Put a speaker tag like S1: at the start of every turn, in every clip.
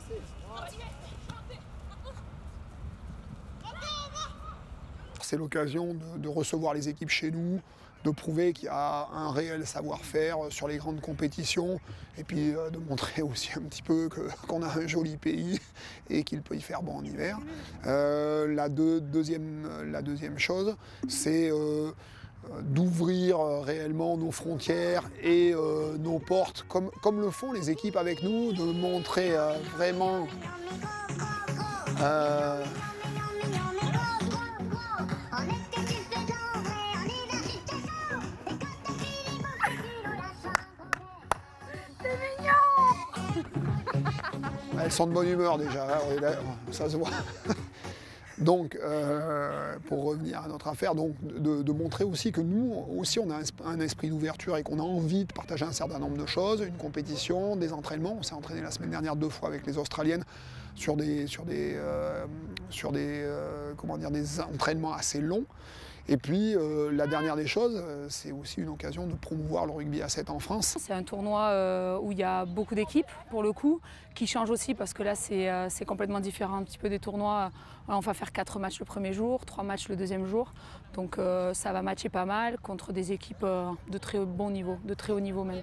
S1: C'est l'occasion de recevoir les équipes chez nous, de prouver qu'il y a un réel savoir-faire sur les grandes compétitions et puis de montrer aussi un petit peu qu'on a un joli pays et qu'il peut y faire bon en hiver. La deuxième chose, c'est d'ouvrir réellement nos frontières et nos portes, comme le font les équipes avec nous, de montrer vraiment elles sont de bonne humeur déjà, ça se voit. Donc, pour revenir à notre affaire, donc, de montrer aussi que nous aussi on a un esprit d'ouverture et qu'on a envie de partager un certain nombre de choses, une compétition, des entraînements. On s'est entraîné la semaine dernière 2 fois avec les Australiennes sur des entraînements assez longs. Et puis, la dernière des choses, c'est aussi une occasion de promouvoir le rugby à 7 en France.
S2: C'est un tournoi où il y a beaucoup d'équipes, pour le coup, qui change aussi parce que là, c'est complètement différent un petit peu des tournois. On va faire 4 matchs le premier jour, 3 matchs le deuxième jour. Donc ça va matcher pas mal contre des équipes de très bon niveau, de très haut niveau même.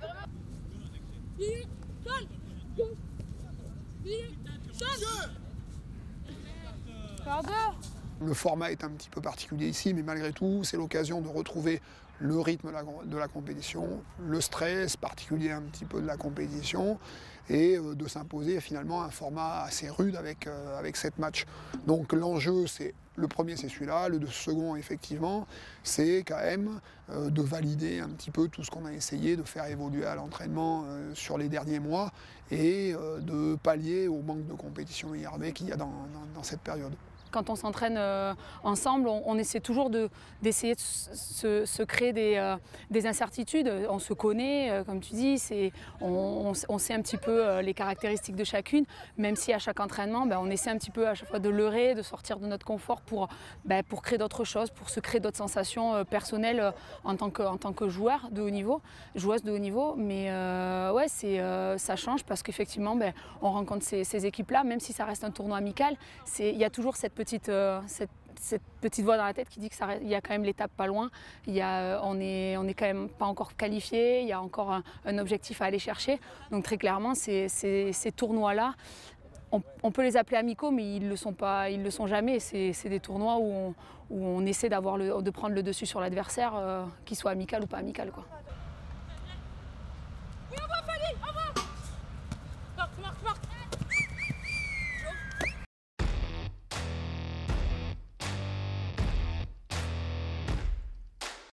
S1: Le format est un petit peu particulier ici, mais malgré tout, c'est l'occasion de retrouver le rythme de la compétition, le stress particulier un petit peu de la compétition, et de s'imposer finalement un format assez rude avec 7 matchs. Donc l'enjeu, le premier c'est celui-là, le second effectivement, c'est quand même de valider un petit peu tout ce qu'on a essayé de faire évoluer à l'entraînement sur les derniers mois, et de pallier au manque de compétition IRB qu'il y a dans cette période.
S2: Quand on s'entraîne ensemble, on essaie toujours d'essayer de se créer des incertitudes. On se connaît, comme tu dis, on sait un petit peu les caractéristiques de chacune, même si à chaque entraînement, on essaie un petit peu à chaque fois de leurrer, de sortir de notre confort pour créer d'autres choses, pour se créer d'autres sensations personnelles en tant que joueur de haut niveau, joueuse de haut niveau. Mais ouais, ça change parce qu'effectivement, on rencontre ces équipes-là, même si ça reste un tournoi amical, il y a toujours cette petite voix dans la tête qui dit qu'il y a quand même l'étape pas loin, on n'est quand même pas encore qualifié, il y a encore un objectif à aller chercher. Donc très clairement, ces tournois-là, on peut les appeler amicaux, mais ils le sont jamais. C'est des tournois où on essaie de prendre le dessus sur l'adversaire, qu'il soit amical ou pas amical, quoi.